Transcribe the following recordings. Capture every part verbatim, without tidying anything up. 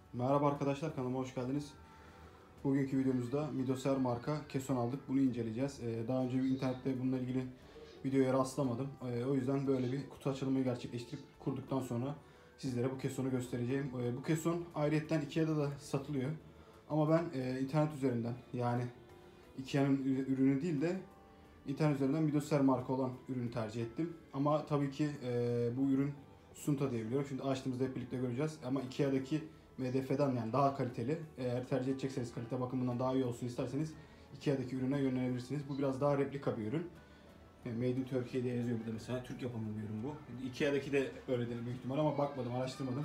Merhaba arkadaşlar, kanalıma hoş geldiniz. Bugünkü videomuzda Midoser marka keson aldık. Bunu inceleyeceğiz. Ee, daha önce bir internette bununla ilgili videoya rastlamadım. Ee, o yüzden böyle bir kutu açılımı gerçekleştirip kurduktan sonra sizlere bu kesonu göstereceğim. Ee, bu keson ayrıyetten Ikea'da da satılıyor. Ama ben e, internet üzerinden, yani Ikea'nın ürünü değil de internet üzerinden Midoser marka olan ürünü tercih ettim. Ama tabii ki e, bu ürün Sunta diye biliyorum. Şimdi açtığımızda hep birlikte göreceğiz. Ama Ikea'daki M D F'den yani daha kaliteli. Eğer tercih edecekseniz, kalite bakımından daha iyi olsun isterseniz Ikea'daki ürüne yönelebilirsiniz. Bu biraz daha replika bir ürün. Made in Turkey diye yazıyor burada mesela. Türk yapımı bir ürün bu. Ikea'daki de öyledir büyük ihtimal ama bakmadım, araştırmadım.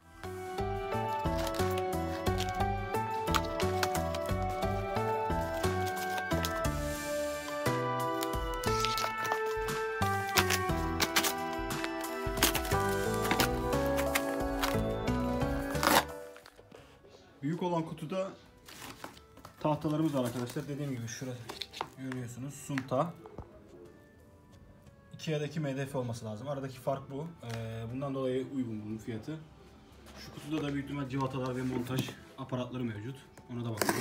Büyük olan kutuda tahtalarımız var arkadaşlar. Dediğim gibi şurada görüyorsunuz. Sunta. Ikea'daki M D F olması lazım. Aradaki fark bu. Bundan dolayı uygun bunun fiyatı. Şu kutuda da büyük ihtimal civatalar ve montaj aparatları mevcut. Ona da bakalım.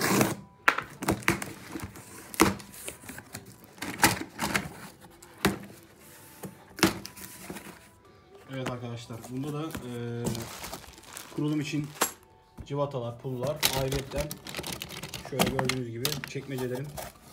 Evet arkadaşlar. Bunda da e, kurulum için civatalar, pullar, ayrıyetten şöyle gördüğünüz gibi çekmecelerin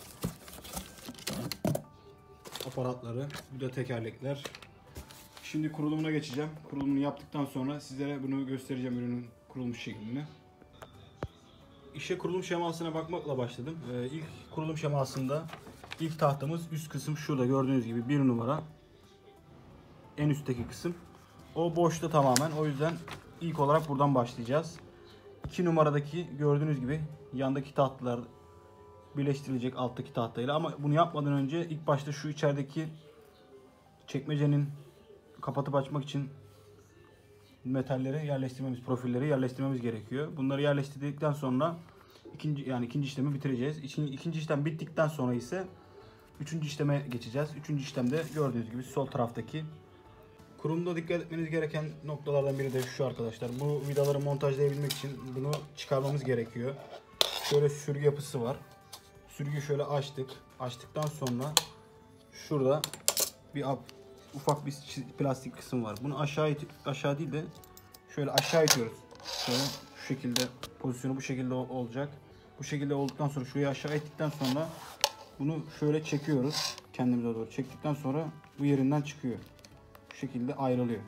aparatları, bu da tekerlekler. Şimdi kurulumuna geçeceğim. Kurulumunu yaptıktan sonra sizlere bunu göstereceğim, ürünün kurulmuş şeklini. İşe kurulum şemasına bakmakla başladım. Ee, ilk kurulum şemasında ilk tahtamız üst kısım şurada gördüğünüz gibi bir numara. En üstteki kısım. O boşta tamamen. O yüzden ilk olarak buradan başlayacağız. iki numaradaki gördüğünüz gibi yandaki tahtalar birleştirilecek alttaki tahtayla, ama bunu yapmadan önce ilk başta şu içerideki çekmecenin kapatıp açmak için metalleri yerleştirmemiz, profilleri yerleştirmemiz gerekiyor. Bunları yerleştirdikten sonra ikinci yani ikinci işlemi bitireceğiz. İkinci, ikinci işlem bittikten sonra ise üçüncü işleme geçeceğiz. Üçüncü işlemde gördüğünüz gibi sol taraftaki. Kurulumda dikkat etmeniz gereken noktalardan biri de şu arkadaşlar. Bu vidaları montajlayabilmek için bunu çıkarmamız gerekiyor. Şöyle sürgü yapısı var. Sürgüyü şöyle açtık. Açtıktan sonra şurada bir ufak bir plastik kısım var. Bunu aşağı aşağı değil de şöyle aşağı itiyoruz. Şöyle şu şekilde, pozisyonu bu şekilde olacak. Bu şekilde olduktan sonra şurayı aşağı ettikten sonra bunu şöyle çekiyoruz. Kendimize doğru çektikten sonra bu yerinden çıkıyor. Bu şekilde ayrılıyor.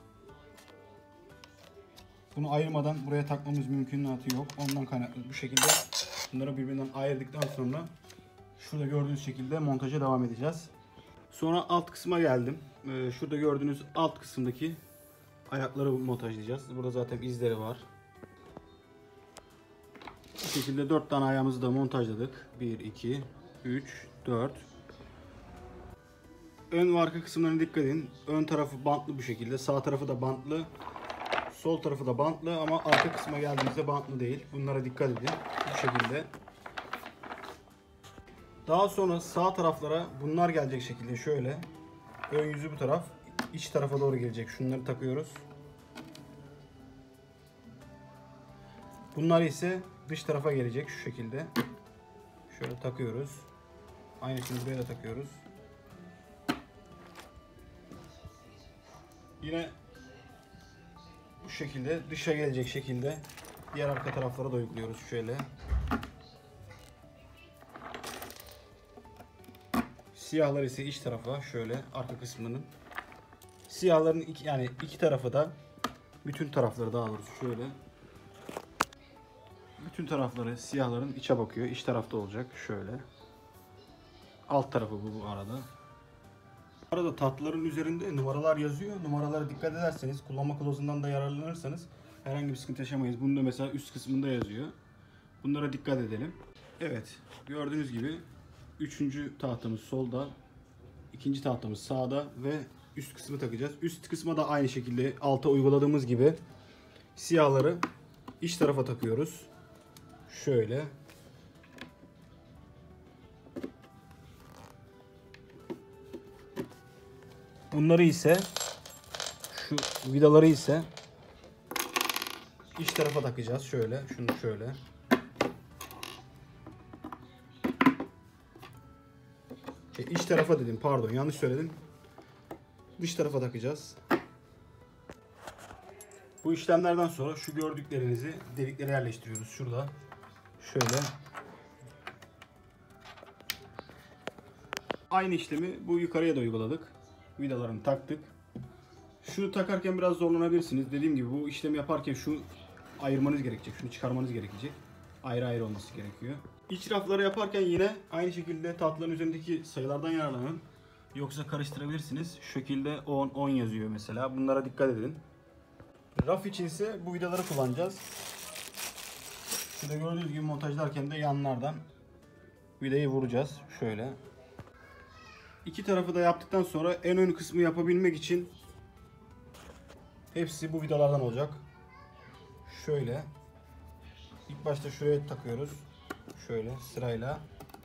Bunu ayırmadan buraya takmamız mümkünatı yok. Ondan kaynaklı bu şekilde bunları birbirinden ayırdıktan sonra şurada gördüğünüz şekilde montaja devam edeceğiz. Sonra alt kısma geldim. Ee, şurada gördüğünüz alt kısımdaki ayakları montajlayacağız. Burada zaten izleri var. Bu şekilde dört tane ayağımızı da montajladık. bir, iki, üç, dört. Ön ve arka kısımlarına dikkat edin. Ön tarafı bantlı bu şekilde. Sağ tarafı da bantlı. Sol tarafı da bantlı ama arka kısma geldiğimizde bantlı değil. Bunlara dikkat edin. Bu şekilde. Daha sonra sağ taraflara bunlar gelecek şekilde şöyle. Ön yüzü bu taraf. İç tarafa doğru gelecek. Şunları takıyoruz. Bunlar ise dış tarafa gelecek şu şekilde. Şöyle takıyoruz. Aynısını buraya da takıyoruz. Yine bu şekilde dışa gelecek şekilde diğer arka taraflara da uyguluyoruz şöyle. Siyahlar ise iç tarafa şöyle arka kısmının. Siyahların iki, yani iki tarafı da bütün tarafları daha doğrusu şöyle. Bütün tarafları siyahların içe bakıyor. İç tarafta olacak şöyle. Alt tarafı bu, bu arada. Bu arada tatlıların üzerinde numaralar yazıyor. Numaralara dikkat ederseniz, kullanma kılavuzundan da yararlanırsanız herhangi bir sıkıntı yaşamayız. Bunu da mesela üst kısmında yazıyor. Bunlara dikkat edelim. Evet, gördüğünüz gibi üçüncü tahtamız solda, ikinci tahtamız sağda ve üst kısmı takacağız. Üst kısma da aynı şekilde alta uyguladığımız gibi siyahları iç tarafa takıyoruz. Şöyle. Bunları ise, şu vidaları ise iç tarafa takacağız. Şöyle, şunu şöyle. Şey, iç tarafa dedim, pardon, yanlış söyledim. Dış tarafa takacağız. Bu işlemlerden sonra şu gördüklerinizi deliklere yerleştiriyoruz. Şurada. Şöyle. Aynı işlemi bu yukarıya da uyguladık. Vidalarını taktık. Şunu takarken biraz zorlanabilirsiniz. Dediğim gibi bu işlemi yaparken şu ayırmanız gerekecek. Şunu çıkarmanız gerekecek. Ayrı ayrı olması gerekiyor. İç rafları yaparken yine aynı şekilde tahtaların üzerindeki sayılardan yararlanın. Yoksa karıştırabilirsiniz. Şu şekilde on on yazıyor mesela. Bunlara dikkat edin. Raf için ise bu vidaları kullanacağız. Şurada gördüğünüz gibi montajlarken de yanlardan vidayı vuracağız. Şöyle. İki tarafı da yaptıktan sonra en ön kısmı yapabilmek için hepsi bu vidalardan olacak. Şöyle. İlk başta şuraya takıyoruz. Şöyle sırayla.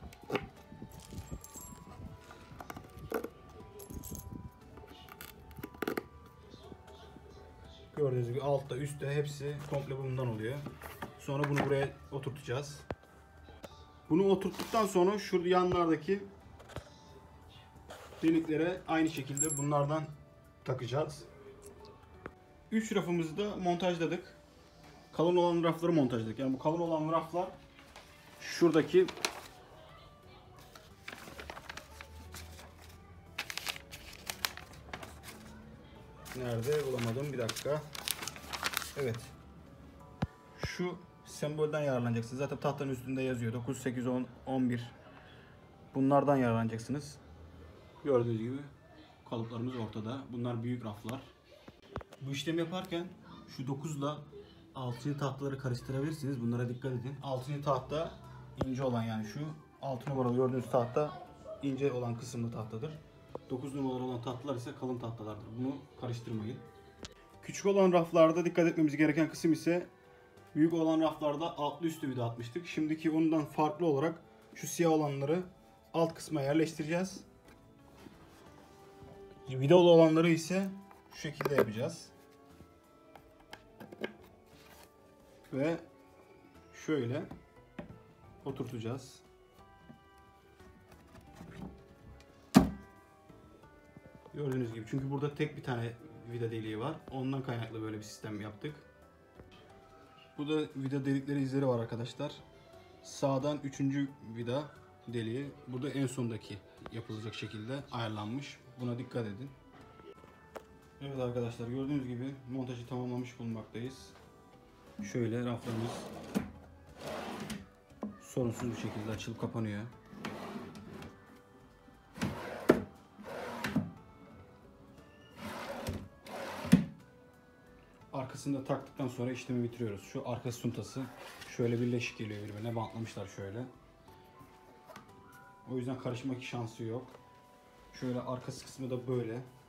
Gördüğünüz gibi altta üstte hepsi komple bundan oluyor. Sonra bunu buraya oturtacağız. Bunu oturttuktan sonra şu yanlardaki deliklere aynı şekilde bunlardan takacağız. Üç rafımızı da montajladık. Kalın olan rafları montajladık. Yani bu kalın olan raflar şuradaki nerede bulamadım, bir dakika. Evet. Şu sembolden yararlanacaksınız. Zaten tahtanın üstünde yazıyor. dokuz, sekiz, on, on bir. Bunlardan yararlanacaksınız. Gördüğünüz gibi kalıplarımız ortada. Bunlar büyük raflar. Bu işlemi yaparken şu dokuzla altıncı tahtaları karıştırabilirsiniz. Bunlara dikkat edin. altıncı tahta ince olan, yani şu altı numaralı gördüğünüz tahta ince olan kısımlı tahtadır. dokuz numaralı olan tahtalar ise kalın tahtalardır. Bunu karıştırmayın. Küçük olan raflarda dikkat etmemiz gereken kısım ise büyük olan raflarda altlı üstü vida atmıştık. Şimdiki ondan farklı olarak şu siyah olanları alt kısma yerleştireceğiz. Vidalı olanları ise şu şekilde yapacağız. Ve şöyle oturtacağız. Gördüğünüz gibi, çünkü burada tek bir tane vida deliği var. Ondan kaynaklı böyle bir sistem yaptık. Bu da vida delikleri izleri var arkadaşlar. Sağdan üçüncü vida deliği. Burada en sondaki yapılacak şekilde ayarlanmış. Buna dikkat edin. Evet arkadaşlar, gördüğünüz gibi montajı tamamlamış bulunmaktayız. Şöyle raflarımız sorunsuz bir şekilde açılıp kapanıyor. Arkasını da taktıktan sonra işlemi bitiriyoruz. Şu arka suntası şöyle birleşik geliyor birbirine, bantlamışlar şöyle. O yüzden karışmak şansı yok. Şöyle arkası kısmı da böyle.